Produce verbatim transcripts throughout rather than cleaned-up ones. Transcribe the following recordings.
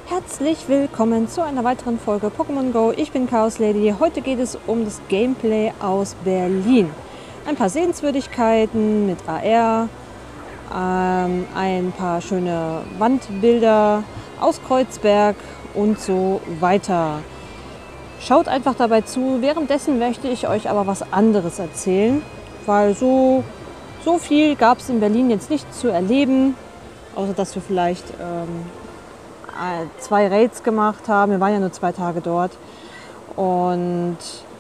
Herzlich willkommen zu einer weiteren Folge Pokémon Go. Ich bin Chaos Lady. Heute geht es um das Gameplay aus Berlin. Ein paar Sehenswürdigkeiten mit A R, ähm, ein paar schöne Wandbilder aus Kreuzberg und so weiter. Schaut einfach dabei zu. Währenddessen möchte ich euch aber was anderes erzählen, weil so, so viel gab es in Berlin jetzt nicht zu erleben, außer dass wir vielleicht ähm, zwei Raids gemacht haben. Wir waren ja nur zwei Tage dort und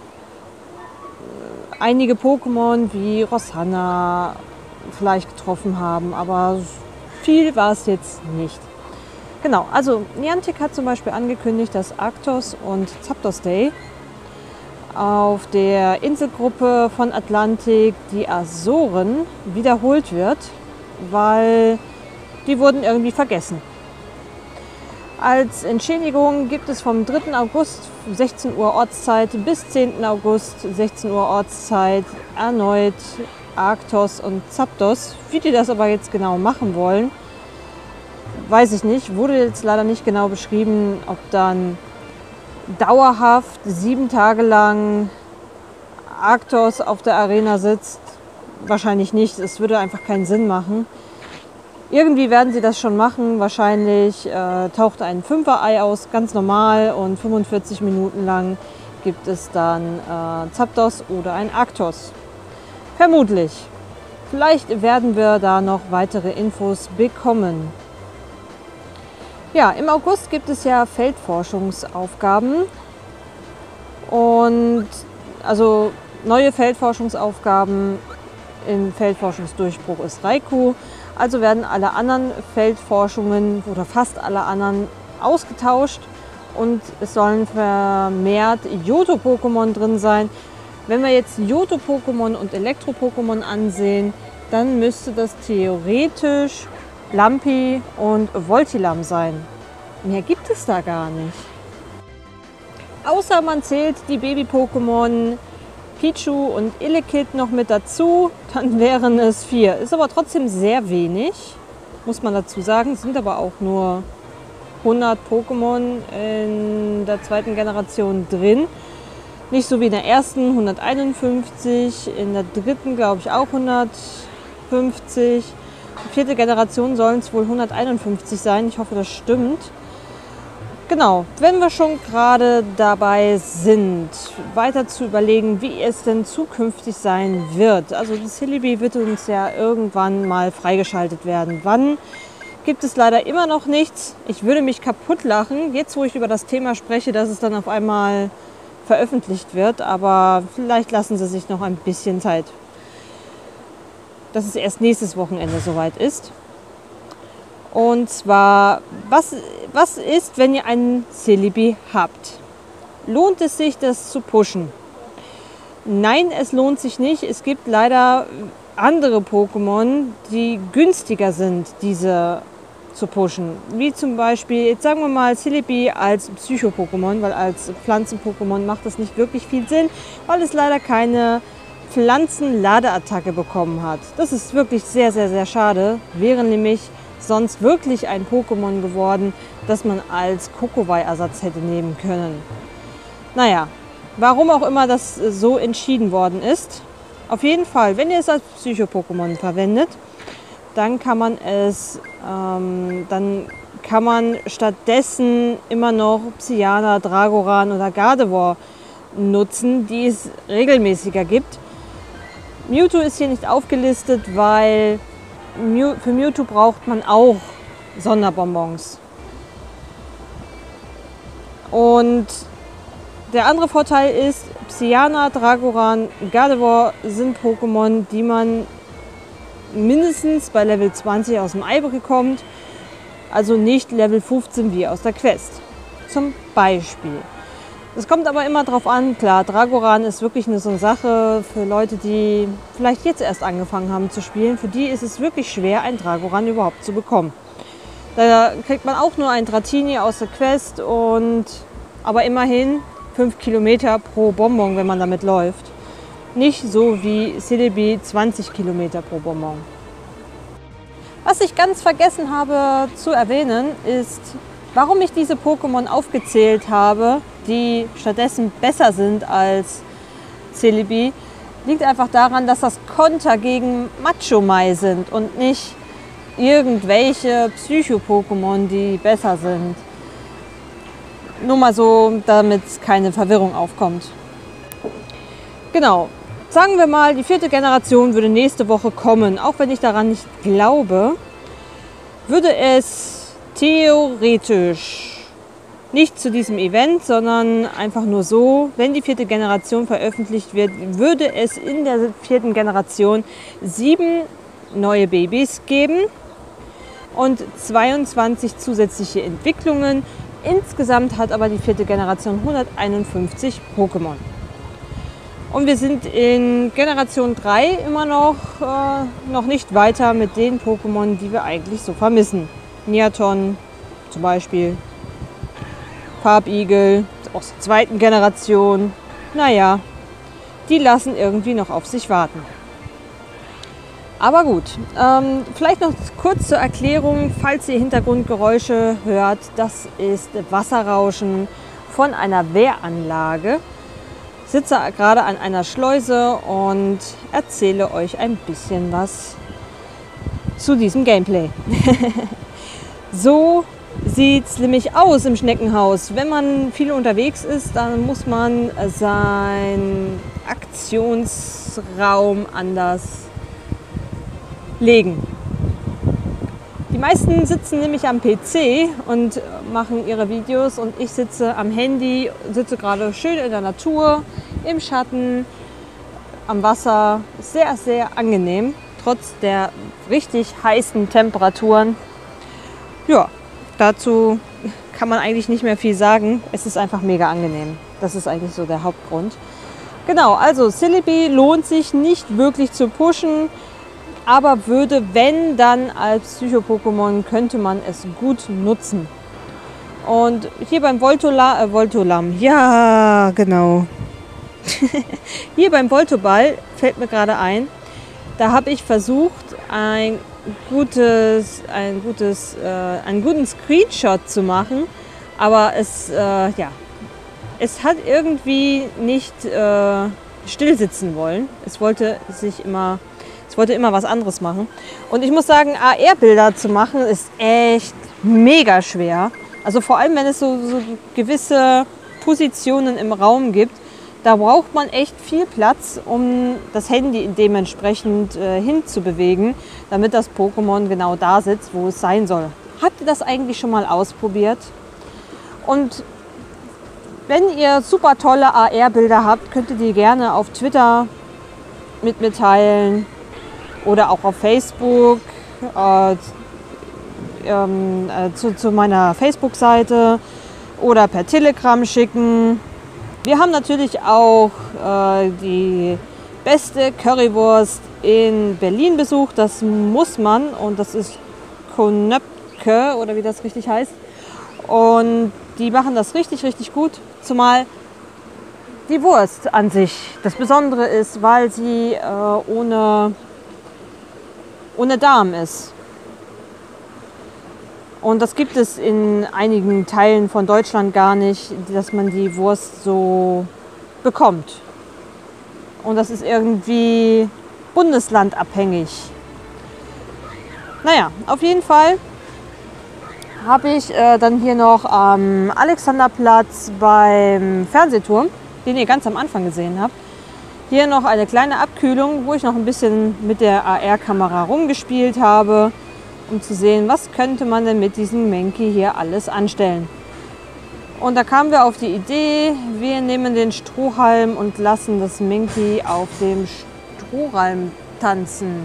einige Pokémon wie Rosanna vielleicht getroffen haben, aber viel war es jetzt nicht. Genau, also Niantic hat zum Beispiel angekündigt, dass Arctos und Zapdos Day auf der Inselgruppe von Atlantik, die Azoren, wiederholt wird, weil die wurden irgendwie vergessen. Als Entschädigung gibt es vom dritten August sechzehn Uhr Ortszeit bis zehnten August sechzehn Uhr Ortszeit erneut Arctos und Zapdos. Wie die das aber jetzt genau machen wollen, weiß ich nicht. Wurde jetzt leider nicht genau beschrieben, ob dann dauerhaft sieben Tage lang Arctos auf der Arena sitzt. Wahrscheinlich nicht. Es würde einfach keinen Sinn machen. Irgendwie werden sie das schon machen. Wahrscheinlich äh, taucht ein Fünfer-Ei aus, ganz normal, und fünfundvierzig Minuten lang gibt es dann äh, Zapdos oder ein Arctos. Vermutlich. Vielleicht werden wir da noch weitere Infos bekommen. Ja, im August gibt es ja Feldforschungsaufgaben. Und also neue Feldforschungsaufgaben im Feldforschungsdurchbruch ist Raikou. Also werden alle anderen Feldforschungen oder fast alle anderen ausgetauscht und es sollen vermehrt Johto-Pokémon drin sein. Wenn wir jetzt Johto-Pokémon und Elektro-Pokémon ansehen, dann müsste das theoretisch Lampi und Voltilam sein. Mehr gibt es da gar nicht. Außer man zählt die Baby-Pokémon Pichu und Elekid noch mit dazu, dann wären es vier. Ist aber trotzdem sehr wenig, muss man dazu sagen. Es sind aber auch nur hundert Pokémon in der zweiten Generation drin. Nicht so wie in der ersten, hunderteinundfünfzig, in der dritten glaube ich auch hundertfünfzig. Die vierte Generation sollen es wohl hunderteinundfünfzig sein, ich hoffe das stimmt. Genau, wenn wir schon gerade dabei sind, weiter zu überlegen, wie es denn zukünftig sein wird. Also das Celebi wird uns ja irgendwann mal freigeschaltet werden. Wann, gibt es leider immer noch nichts. Ich würde mich kaputt lachen, jetzt wo ich über das Thema spreche, dass es dann auf einmal veröffentlicht wird. Aber vielleicht lassen sie sich noch ein bisschen Zeit, dass es erst nächstes Wochenende soweit ist. Und zwar, was, was ist, wenn ihr einen Celebi habt? Lohnt es sich, das zu pushen? Nein, es lohnt sich nicht. Es gibt leider andere Pokémon, die günstiger sind, diese zu pushen. Wie zum Beispiel, jetzt sagen wir mal Celebi als Psycho-Pokémon, weil als Pflanzen-Pokémon macht das nicht wirklich viel Sinn, weil es leider keine Pflanzen-Ladeattacke bekommen hat. Das ist wirklich sehr, sehr, sehr schade. Wäre nämlich sonst wirklich ein Pokémon geworden, das man als Kokowai-Ersatz hätte nehmen können. Naja, warum auch immer das so entschieden worden ist. Auf jeden Fall, wenn ihr es als Psycho-Pokémon verwendet, dann kann man es, ähm, dann kann man stattdessen immer noch Psyana, Dragoran oder Gardevoir nutzen, die es regelmäßiger gibt. Mewtwo ist hier nicht aufgelistet, weil für Mewtwo braucht man auch Sonderbonbons. Und der andere Vorteil ist, Psyana, Dragoran, Gardevoir sind Pokémon, die man mindestens bei Level zwanzig aus dem Ei bekommt, also nicht Level fünfzehn wie aus der Quest. Zum Beispiel. Es kommt aber immer drauf an, klar, Dragoran ist wirklich eine so eine Sache für Leute, die vielleicht jetzt erst angefangen haben zu spielen. Für die ist es wirklich schwer, ein Dragoran überhaupt zu bekommen. Da kriegt man auch nur ein Dratini aus der Quest, und, aber immerhin fünf Kilometer pro Bonbon, wenn man damit läuft. Nicht so wie Celebi zwanzig Kilometer pro Bonbon. Was ich ganz vergessen habe zu erwähnen, ist Warum ich diese Pokémon aufgezählt habe, die stattdessen besser sind als Celebi, liegt einfach daran, dass das Konter gegen Machomai sind und nicht irgendwelche Psycho-Pokémon, die besser sind. Nur mal so, damit keine Verwirrung aufkommt. Genau, sagen wir mal, die vierte Generation würde nächste Woche kommen. Auch wenn ich daran nicht glaube, würde es theoretisch nicht zu diesem Event, sondern einfach nur so, wenn die vierte Generation veröffentlicht wird, würde es in der vierten Generation sieben neue Babys geben und zweiundzwanzig zusätzliche Entwicklungen. Insgesamt hat aber die vierte Generation hunderteinundfünfzig Pokémon. Und wir sind in Generation drei immer noch, äh, noch nicht weiter mit den Pokémon, die wir eigentlich so vermissen. Niaton zum Beispiel, Farbigel aus der zweiten Generation. Naja, die lassen irgendwie noch auf sich warten. Aber gut, ähm, vielleicht noch kurz zur Erklärung, falls ihr Hintergrundgeräusche hört. Das ist Wasserrauschen von einer Wehranlage. Ich sitze gerade an einer Schleuse und erzähle euch ein bisschen was zu diesem Gameplay. So sieht es nämlich aus im Schneckenhaus. Wenn man viel unterwegs ist, dann muss man seinen Aktionsraum anders legen. Die meisten sitzen nämlich am P C und machen ihre Videos und ich sitze am Handy, sitze gerade schön in der Natur, im Schatten, am Wasser. Sehr, sehr angenehm, trotz der richtig heißen Temperaturen. Ja, dazu kann man eigentlich nicht mehr viel sagen. Es ist einfach mega angenehm. Das ist eigentlich so der Hauptgrund. Genau, also Celebi lohnt sich nicht wirklich zu pushen. Aber würde, wenn, dann als Psycho-Pokémon könnte man es gut nutzen. Und hier beim Voltola, äh, Voltolam, ja genau. Hier beim Voltoball fällt mir gerade ein, da habe ich versucht, ein gutes, ein gutes, äh, einen guten Screenshot zu machen. Aber es, äh, ja, es hat irgendwie nicht äh, still sitzen wollen. Es wollte sich immer... Ich wollte immer was anderes machen. Und ich muss sagen, A R-Bilder zu machen ist echt mega schwer. Also vor allem, wenn es so, so gewisse Positionen im Raum gibt, da braucht man echt viel Platz, um das Handy dementsprechend äh, hinzubewegen, damit das Pokémon genau da sitzt, wo es sein soll. Habt ihr das eigentlich schon mal ausprobiert? Und wenn ihr super tolle A R-Bilder habt, könnt ihr die gerne auf Twitter mit mir teilen. Oder auch auf Facebook, äh, ähm, äh, zu, zu meiner Facebook-Seite oder per Telegram schicken. Wir haben natürlich auch äh, die beste Currywurst in Berlin besucht. Das muss man und das ist Konöpke oder wie das richtig heißt. Und die machen das richtig, richtig gut. Zumal die Wurst an sich das Besondere ist, weil sie äh, ohne... ohne Darm ist. Und das gibt es in einigen Teilen von Deutschland gar nicht, dass man die Wurst so bekommt. Und das ist irgendwie bundeslandabhängig. Naja, auf jeden Fall habe ich äh, dann hier noch am Alexanderplatz beim Fernsehturm, den ihr ganz am Anfang gesehen habt, hier noch eine kleine Abkühlung, wo ich noch ein bisschen mit der A R-Kamera rumgespielt habe, um zu sehen, was könnte man denn mit diesem Mankey hier alles anstellen. Und da kamen wir auf die Idee, wir nehmen den Strohhalm und lassen das Mankey auf dem Strohhalm tanzen.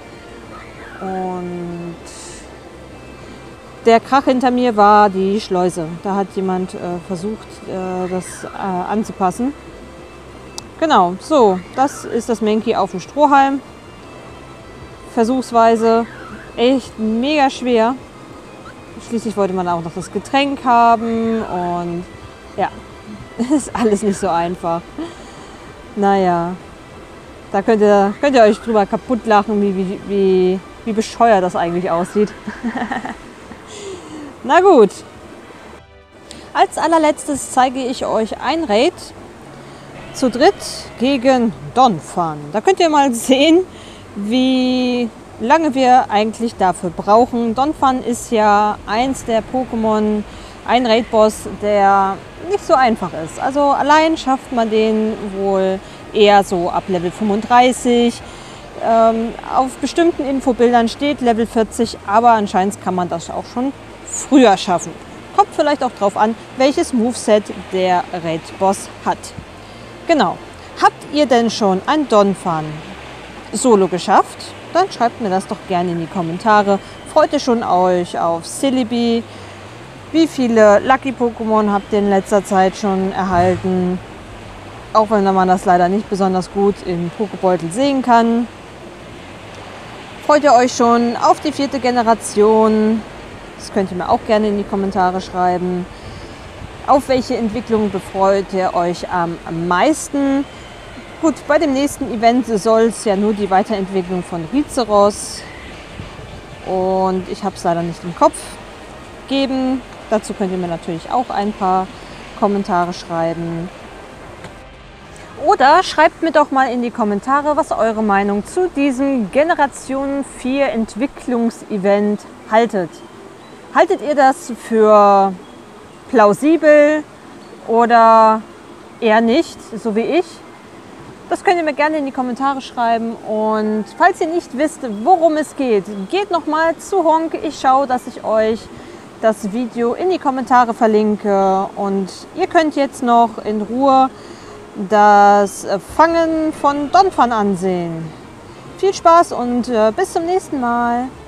Und der Krach hinter mir war die Schleuse. Da hat jemand äh, versucht, äh, das äh, anzupassen. Genau, so, das ist das Mankey auf dem Strohhalm. Versuchsweise echt mega schwer. Schließlich wollte man auch noch das Getränk haben und ja, ist alles nicht so einfach. Naja, da könnt ihr, könnt ihr euch drüber kaputt lachen, wie, wie, wie, wie bescheuert das eigentlich aussieht. Na gut, Als allerletztes zeige ich euch ein Raid zu dritt gegen Donphan. Da könnt ihr mal sehen, wie lange wir eigentlich dafür brauchen. Donphan ist ja eins der Pokémon, ein Raid-Boss, der nicht so einfach ist. Also allein schafft man den wohl eher so ab Level fünfunddreißig. Ähm, auf bestimmten Infobildern steht Level vierzig, aber anscheinend kann man das auch schon früher schaffen. Kommt vielleicht auch drauf an, welches Moveset der Raid-Boss hat. Genau. Habt ihr denn schon ein Donphan Solo geschafft? Dann schreibt mir das doch gerne in die Kommentare. Freut ihr schon euch auf Celebi? Wie viele Lucky-Pokémon habt ihr in letzter Zeit schon erhalten? Auch wenn man das leider nicht besonders gut im Pokébeutel sehen kann. Freut ihr euch schon auf die vierte Generation? Das könnt ihr mir auch gerne in die Kommentare schreiben. Auf welche Entwicklung befreut ihr euch am meisten? Gut, bei dem nächsten Event soll es ja nur die Weiterentwicklung von Rizeros und ich habe es leider nicht im Kopf geben. Dazu könnt ihr mir natürlich auch ein paar Kommentare schreiben. Oder schreibt mir doch mal in die Kommentare, was eure Meinung zu diesem Generation vier Entwicklungsevent haltet. Haltet ihr das für plausibel oder eher nicht, so wie ich? Das könnt ihr mir gerne in die Kommentare schreiben. Und falls ihr nicht wisst, worum es geht, geht noch mal zu Honk. Ich schaue, dass ich euch das Video in die Kommentare verlinke. Und ihr könnt jetzt noch in Ruhe das Fangen von Donphan ansehen. Viel Spaß und bis zum nächsten Mal.